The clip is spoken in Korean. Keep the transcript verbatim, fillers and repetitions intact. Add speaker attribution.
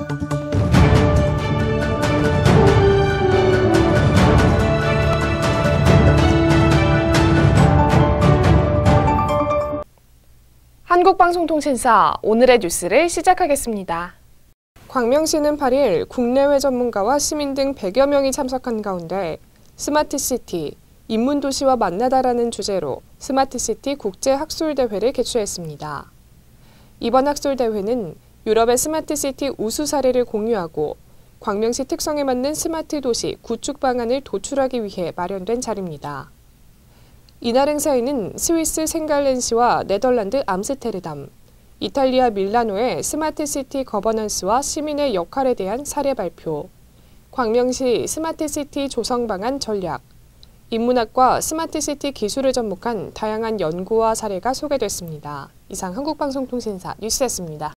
Speaker 1: 한국방송통신사 오늘의 뉴스를 시작하겠습니다.
Speaker 2: 광명시는 팔 일 국내외 전문가와 시민 등 백여 명이 참석한 가운데 스마트시티, 인문도시와 만나다라는 주제로 스마트시티 국제학술대회를 개최했습니다. 이번 학술대회는 유럽의 스마트시티 우수 사례를 공유하고 광명시 특성에 맞는 스마트 도시 구축 방안을 도출하기 위해 마련된 자리입니다. 이날 행사에는 스위스 생갈렌시와 네덜란드 암스테르담, 이탈리아 밀라노의 스마트시티 거버넌스와 시민의 역할에 대한 사례 발표, 광명시 스마트시티 조성 방안 전략, 인문학과 스마트시티 기술을 접목한 다양한 연구와 사례가 소개됐습니다. 이상 한국방송통신사 뉴스였습니다.